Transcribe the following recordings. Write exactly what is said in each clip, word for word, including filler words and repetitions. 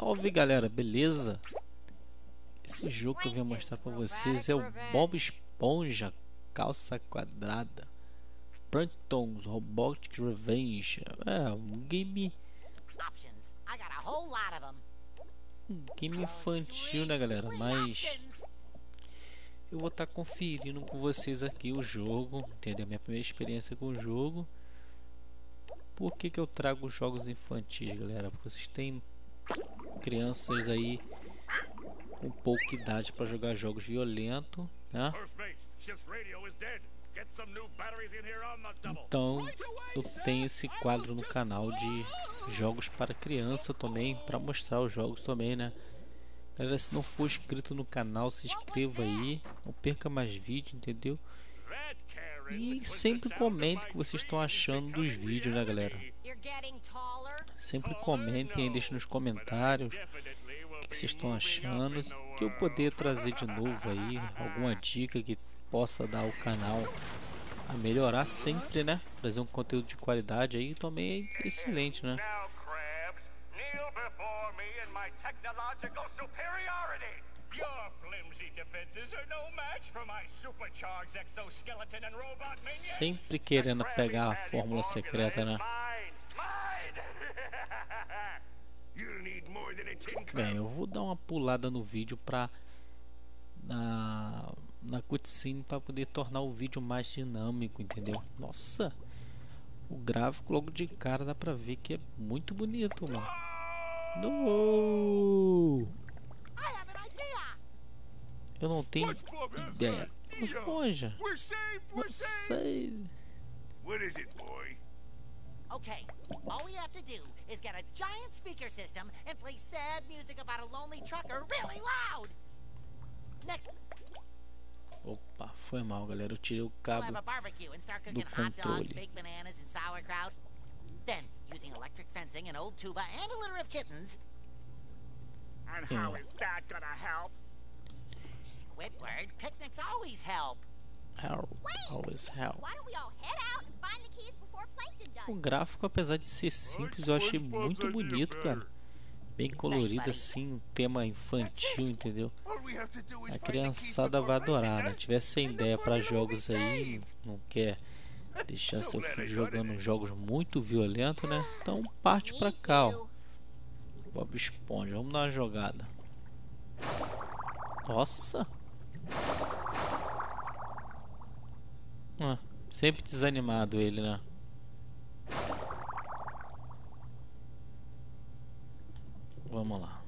Salve galera, beleza? Esse jogo que eu vim mostrar pra vocês é o Bob Esponja Calça Quadrada Plankton's Robotic Revenge. É um game um game infantil, né galera? Mas eu vou estar conferindo com vocês aqui o jogo, entendeu? Minha primeira experiência com o jogo. Por que que eu trago jogos infantis, galera? Porque vocês têm crianças aí com pouca idade para jogar jogos violentos, né? Então eu tenho esse quadro no canal de jogos para criança também, para mostrar os jogos também, né? Galera, se não for inscrito no canal, se inscreva aí, não perca mais vídeos, entendeu? E sempre comente o que vocês estão achando dos vídeos, né galera? Sempre comentem aí, deixem nos comentários o que vocês estão achando, que eu poder trazer de novo aí alguma dica que possa dar ao canal a melhorar sempre, né? Trazer um conteúdo de qualidade aí também é excelente, né? Sempre querendo pegar a fórmula secreta, né? Bem, eu vou dar uma pulada no vídeo pra na na cutscene para poder tornar o vídeo mais dinâmico, entendeu? Nossa, o gráfico logo de cara dá pra ver que é muito bonito, mano. No! Eu não tenho ideia. Esponja. Você. Okay, all we have to do is get a giant speaker system and play sad music about a lonely trucker really loud. Next. Opa, foi mal, galera. Eu tirei o cabo do controle. Then, using electric fencing, an old tuba, and a litter of kittens. And how is that gonna help? Squidward, picnics always help. Help, always help. Why don't we all head out and find the keys before Plankton does? O gráfico, apesar de ser simples, eu achei muito bonito, cara. Bem colorido assim, um tema infantil, entendeu? A criançada vai adorar, né? Tiver sem ideia para jogos aí, não quer deixar seu filho jogando jogos muito violentos, né? Então parte pra cá, ó. Bob Esponja, vamos dar uma jogada. Nossa! Ah, sempre desanimado ele, né? Vamos lá.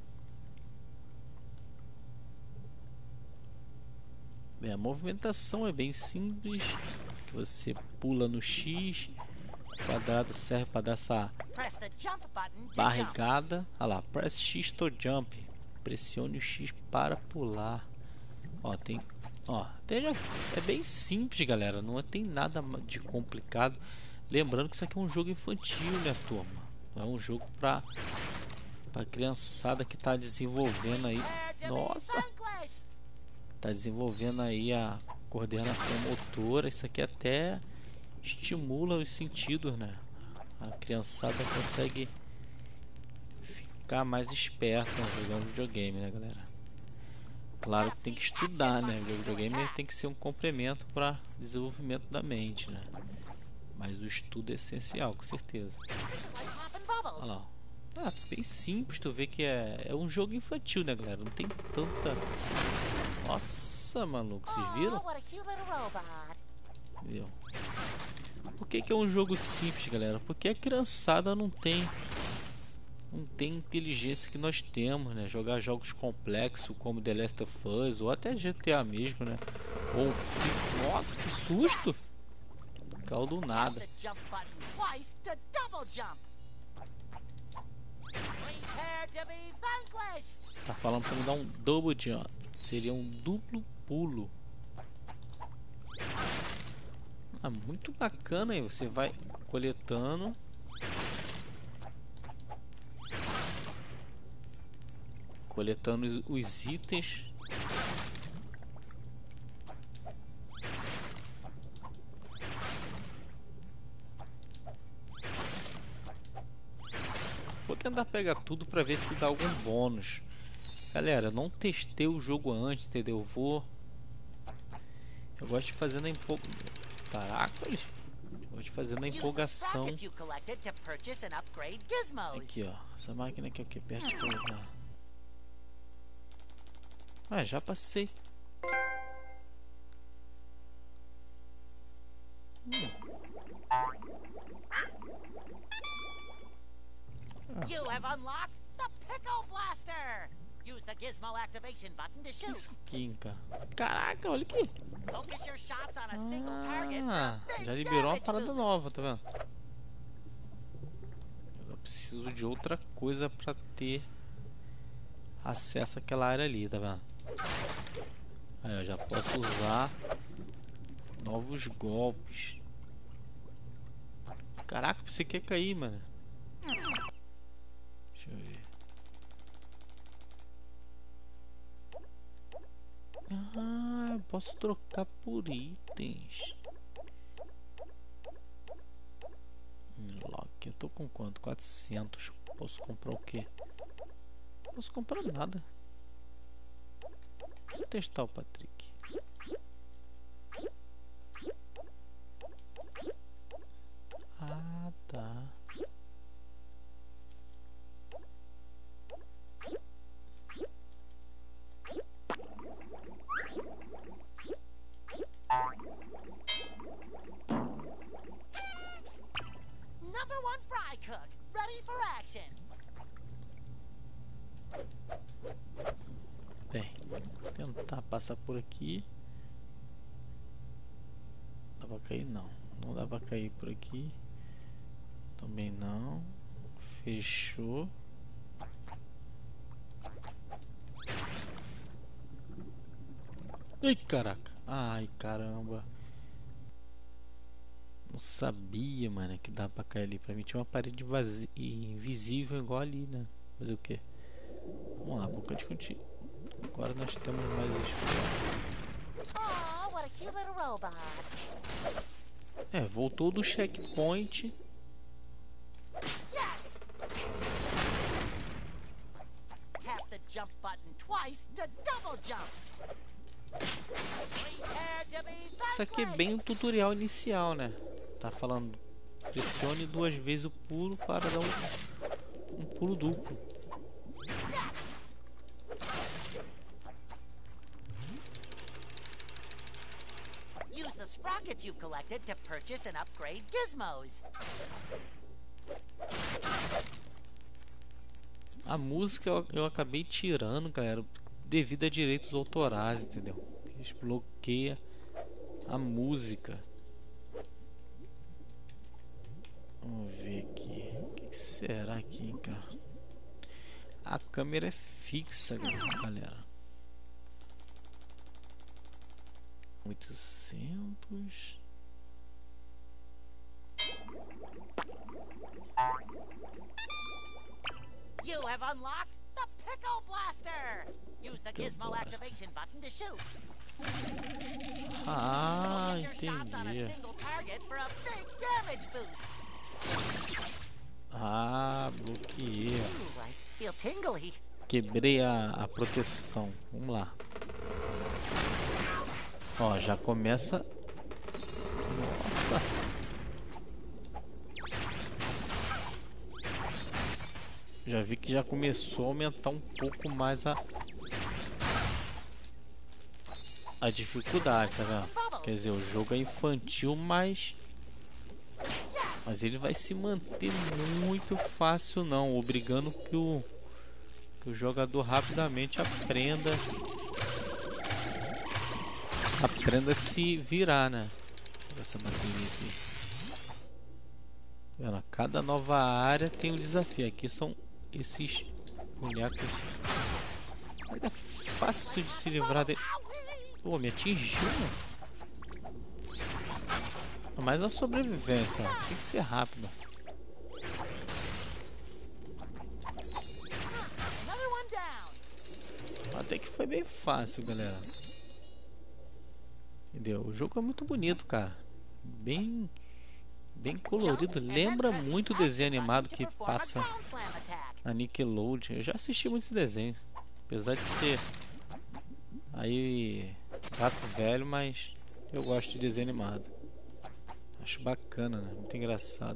Bem, a movimentação é bem simples. Que você pula no X, o quadrado serve para dar essa barrigada. Olha lá, press X to jump. Pressione o X para pular. Ó, tem, ó, até já é bem simples, galera. Não tem nada de complicado. Lembrando que isso aqui é um jogo infantil, né, turma? É um jogo para para criançada que tá desenvolvendo aí. Nossa, tá desenvolvendo aí a coordenação motora. Isso aqui até estimula os sentidos, né? A criançada consegue ficar mais esperta jogando videogame, né, galera? Claro que tem que estudar, né? O videogame tem que ser um complemento para desenvolvimento da mente, né? Mas o estudo é essencial, com certeza. Olha lá. Ah, bem simples, tu vê que é, é um jogo infantil, né, galera? Não tem tanta... Nossa, maluco, vocês viram? Viu? Por que que é um jogo simples, galera? Porque a criançada não tem... Não tem inteligência que nós temos, né? Jogar jogos complexos como The Last of Us ou até G T A mesmo, né? Ou um... Nossa, que susto! Caiu do nada. Tá falando pra me dar um double jump. Seria um duplo pulo. Ah, muito bacana aí. Você vai coletando. Coletando os, os itens. tentar pegar tudo pra ver se dá algum bônus. Galera, eu não testei o jogo antes, entendeu? Eu vou... Eu gosto de fazer na empol... Caraca, eu gosto de fazer na empolgação. Aqui, ó. Essa máquina aqui é o que? Perto de colocar. Ah, já passei. Hum. You have unlocked the Pickle Blaster. Use the Gizmo activation button to shoot. Skin, cara. Caraca, olha aqui. Focus your shots on a single target for Ah, a big já liberou uma damage parada boost. nova, tá vendo? Eu preciso de outra coisa pra ter acesso àquela área ali, tá vendo? Aí eu já posso usar novos golpes. Caraca, você quer cair, mano? Deixa eu ver. Ah, eu posso trocar por itens. Lock, eu tô com quanto? quatrocentos. Posso comprar o quê? Posso comprar nada. Vou testar o Patrick. Ah, tá. Number one fry cook, ready for action. Bem, vou tentar passar por aqui. Dá pra cair? Não. Não dá pra cair por aqui. Também não. Fechou. Ai, caraca. Ai, caramba. Não sabia, mano, que dá pra cair ali. Pra mim tinha uma parede vazia, invisível igual ali, né? Fazer o quê? Vamos lá, boca de contigo. Agora nós temos mais isso. Oh, what a cute little robot. É, voltou do checkpoint. Yes. Tap the jump button twice to double jump. Prepare to be Isso aqui é bem o tutorial inicial, né? Tá falando, pressione duas vezes o pulo para dar um, um pulo duplo. Use the sprockets you've collected to purchase and upgrade gizmos. A música eu, eu acabei tirando, galera, devido a direitos autorais, entendeu? Eles bloqueiam a música. Vamos ver aqui. O que, que será aqui, hein, cara? A câmera é fixa, galera. oitocentos. You have unlocked the Pickle Blaster. Use the Pickle Gizmo Blaster. activation button to shoot. Ah, Focus your shots on a entendi. single target for a big damage boost. Ah, bloqueei. Ooh, I feel tingly. Quebrei a, a proteção. Vamos lá. Ó, já começa. Nossa. Já vi que já começou a aumentar um pouco mais a a dificuldade, tá vendo? Quer dizer, o jogo é infantil, mas mas ele vai se manter muito fácil não, obrigando que o que o jogador rapidamente aprenda aprenda a se virar, né? Essa bateria aqui. Vendo? Cada nova área tem um desafio. Aqui são esses bonecos. É fácil de se livrar dele. Pô, me atingiu, mano. Mas a sobrevivência, ó, tem que ser rápido. Another one down. Até que foi bem fácil, galera. Entendeu? O jogo é muito bonito, cara. Bem, bem colorido. Lembra muito o desenho animado que passa na Nickelodeon. Eu já assisti muitos desenhos, apesar de ser aí gato velho, mas eu gosto de desenho animado. Acho bacana, né? Muito engraçado.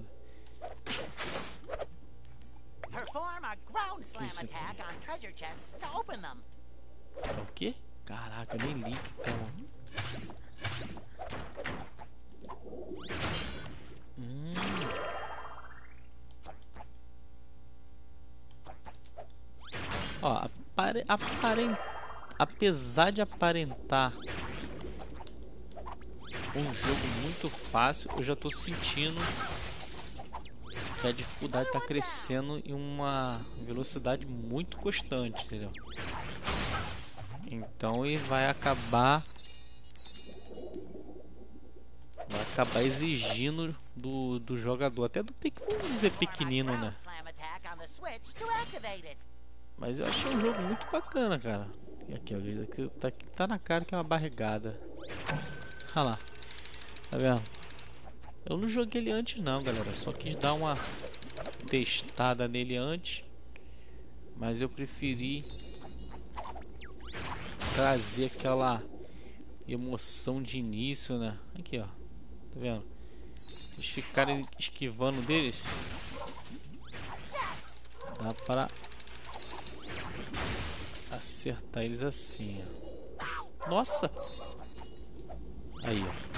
Perform a ground slam attack on treasure chests to open them. É o quê? Caraca, nem li que tá. Hum. Ó, apare, aparen, apesar de aparentar um jogo muito fácil, eu já tô sentindo que a dificuldade tá crescendo em uma velocidade muito constante, entendeu? Então ele vai acabar vai acabar exigindo do, do jogador, até do pequeno, vamos dizer pequenino, né? Mas eu achei um jogo muito bacana, cara. E aqui, ó, aqui tá, tá na cara que é uma barrigada. Olha lá, tá vendo? Eu não joguei ele antes não, galera. Só quis dar uma testada nele antes, mas eu preferi trazer aquela emoção de início, né? Aqui, ó, tá vendo? Eles ficarem esquivando deles, dá para acertar eles assim, ó. Nossa! Aí, ó.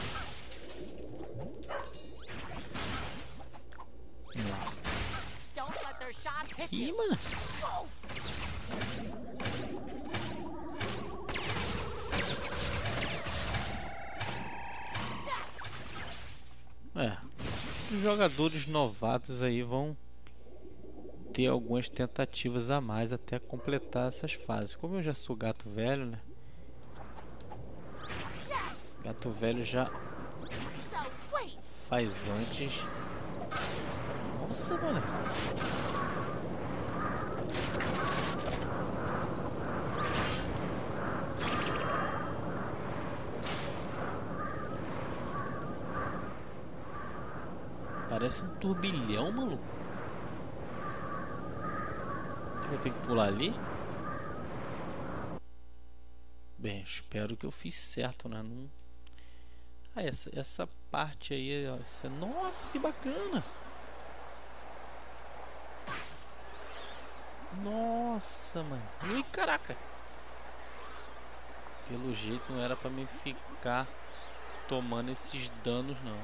Ih, mano. É, os jogadores novatos aí vão ter algumas tentativas a mais até completar essas fases. Como eu já sou gato velho, né? Gato velho já faz antes. Nossa, mano. Parece um turbilhão, maluco. Eu tenho que pular ali? Bem, espero que eu fiz certo, né? Não... Ah, essa, essa parte aí, ó, essa... Nossa, que bacana! Nossa, mano. Ui, caraca! Pelo jeito não era pra mim ficar tomando esses danos, não.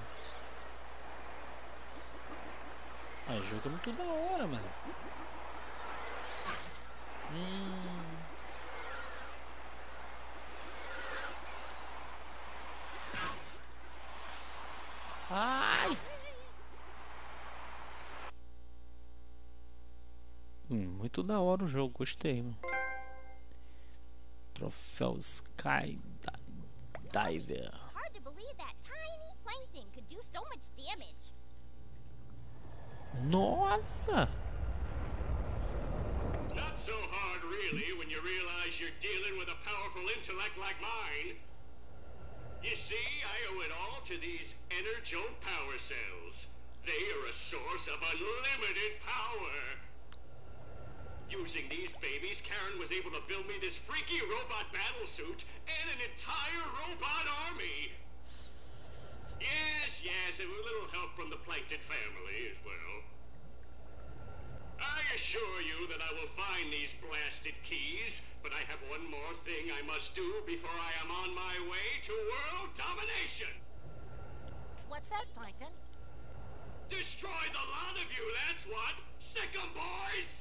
Ah, o jogo é muito da hora, mano. Hum. Ai! Hum, muito da hora o jogo, gostei, mano. Troféu Sky Diver. Hard to believe that tiny plankton could do so much damage. Nossa! Not so hard, really, when you realize you're dealing with a powerful intellect like mine. You see, I owe it all to these Energon power cells. They are a source of unlimited power. Using these babies, Karen was able to build me this freaky robot battlesuit and an entire robot army. Yes, yes, and a little help from the Plankton family as well. I assure you that I will find these blasted keys, but I have one more thing I must do before I am on my way to world domination. What's that, Plankton? Destroy the lot of you, that's what! Sick 'em, boys!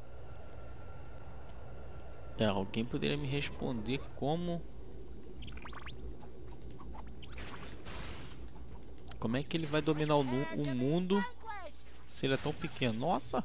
É, alguém poderia me responder como... Como é que ele vai dominar o, o mundo se ele é tão pequeno? Nossa!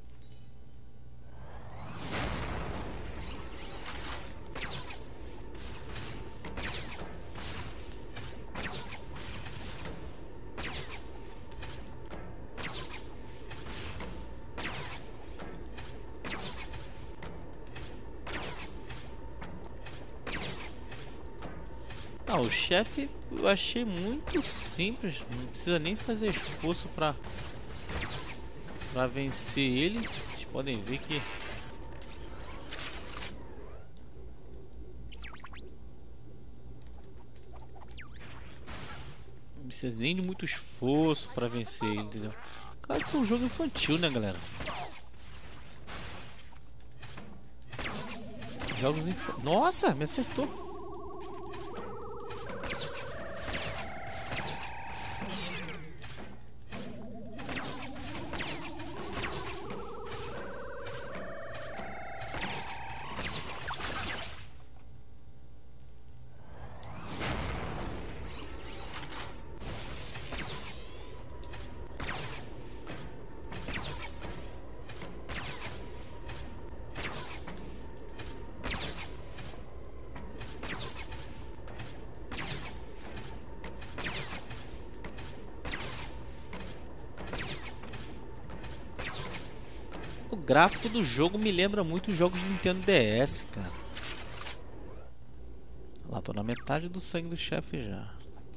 Ah, o chefe eu achei muito simples, não precisa nem fazer esforço pra, pra vencer ele. podem ver que não precisa nem de muito esforço para vencer ele, entendeu? Claro que isso é um jogo infantil, né, galera? Jogos infantis. Nossa, me acertou. O gráfico do jogo me lembra muito os jogos de Nintendo D S, cara. Lá, tô na metade do sangue do chefe já.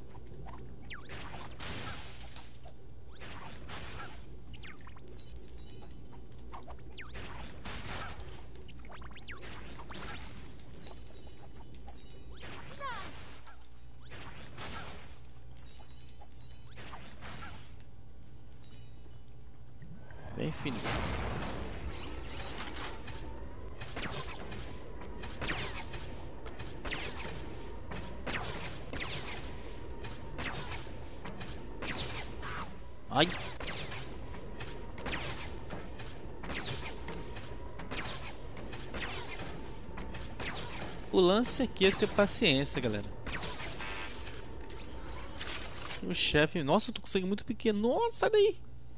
Bem fininho. Ai. O lance aqui é ter paciência, galera. O chefe... Nossa, eu tô conseguindo muito pequeno. Nossa, sai daí.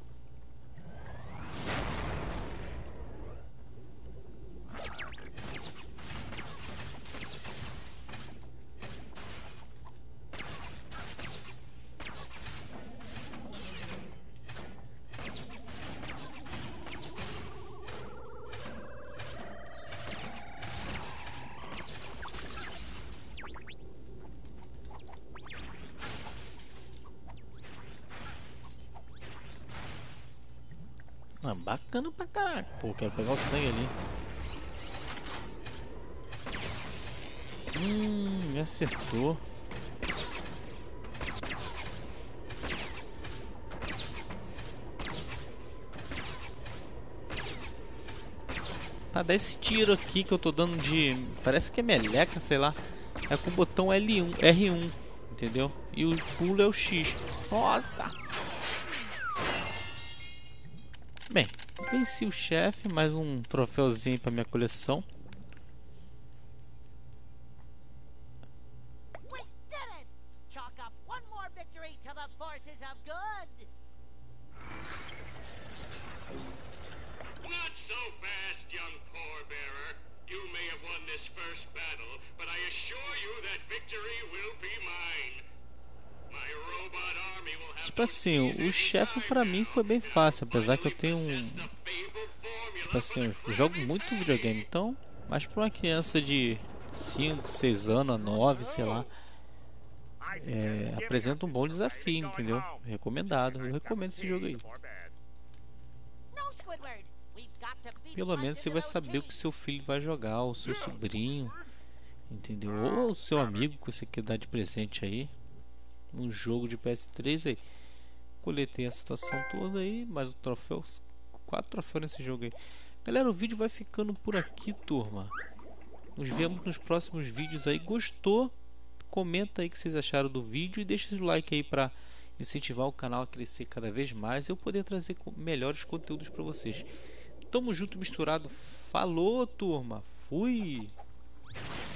Ah, bacana pra caraca. Pô, quero pegar o sangue ali. Hum, me acertou. Tá, dá esse tiro aqui que eu tô dando de... Parece que é meleca, sei lá. É com o botão L um, R um, entendeu? E o pulo é o X. Nossa! Bem, venci o chefe, mais um troféuzinho para minha coleção. We did it! Chalk up one more victory to the forces of good! Not so fast, young pallbearer. You may have won this first battle, but I assure you that victory will be mine. My robot army will have Tipo assim, o chefe pra mim foi bem fácil, apesar que eu tenho um... Tipo assim, eu jogo muito videogame, então... Mas pra uma criança de cinco, seis anos, nove, sei lá... É, apresenta um bom desafio, entendeu? Recomendado, eu recomendo esse jogo aí. No, Squidward! We've got to beat Pelo menos você vai saber o que seu filho vai jogar, o seu sobrinho, entendeu? Ou o seu amigo que você quer dar de presente aí. Um jogo de P S três aí. Coletei a situação toda aí, mais o troféu, quatro troféus nesse jogo aí. Galera, o vídeo vai ficando por aqui, turma. Nos vemos nos próximos vídeos aí. Gostou? Comenta aí o que vocês acharam do vídeo e deixa o like aí para incentivar o canal a crescer cada vez mais e eu poder trazer melhores conteúdos para vocês. Tamo junto, misturado. Falou, turma. Fui.